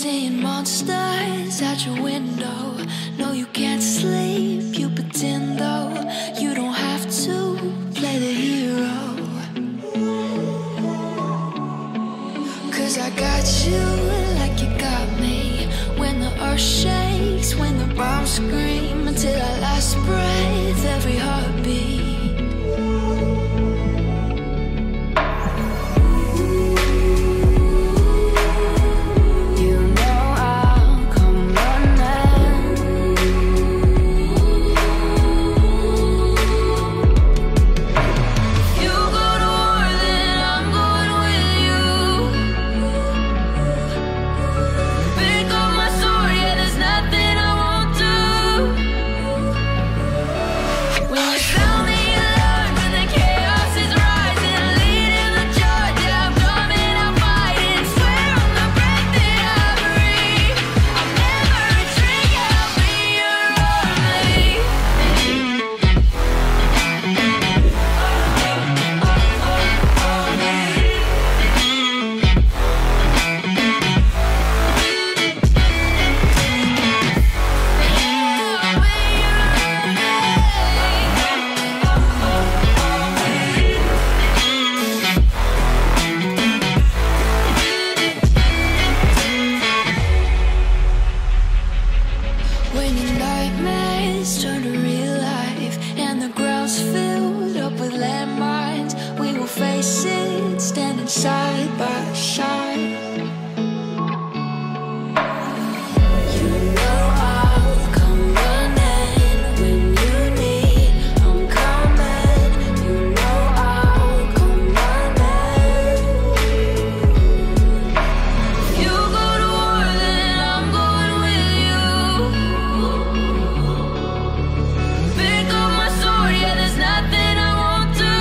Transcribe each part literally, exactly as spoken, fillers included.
seeing monsters out your window. No, you can't sleep, you pretend though. You don't have to play the hero, 'cause I got you like you got me. When the earth shakes, when the bombs scream, until our last breath, every heartbeat. When your nightmares turn to real life and the ground's filled up with landmines, we will face it standing side by side. You know I'll come running when you need. I'm coming. You know I'll come running. If you go to war, then I'm going with you. Pick up my sword, yeah, there's nothing I won't do.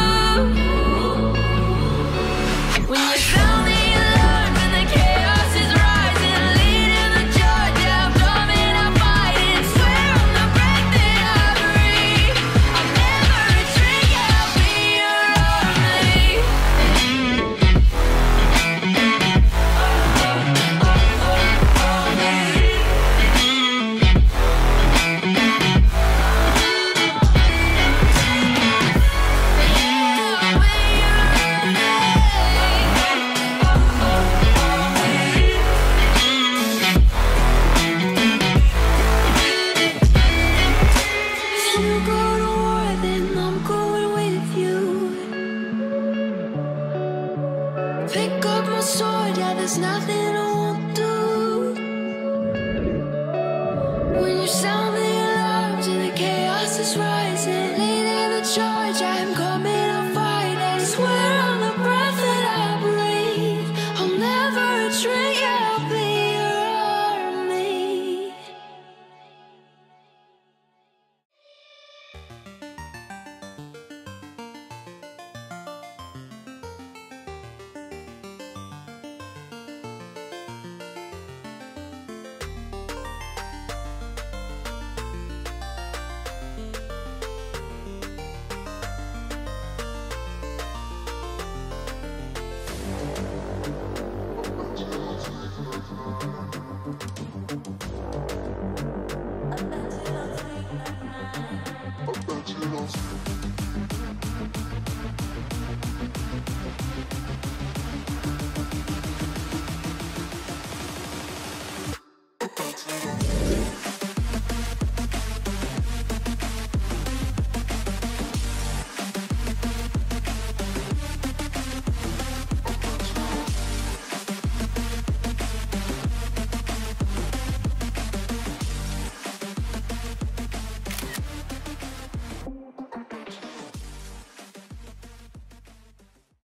When you sound the alarm, when the chaos is rising, leading the charge, yeah, I'm coming, I'm fighting. Swear on the breath that I breathe, I'll never retreat, yeah, I'll be your army. If you go to war, then I'm going with you. Pick up my sword, yeah, there's nothing I won't do. When you sound the alarms and the chaos is rising, leading the charge, I'm coming, I'm fighting. Swear on the breath that I breathe, I'll never retreat, yeah, I'll be your army.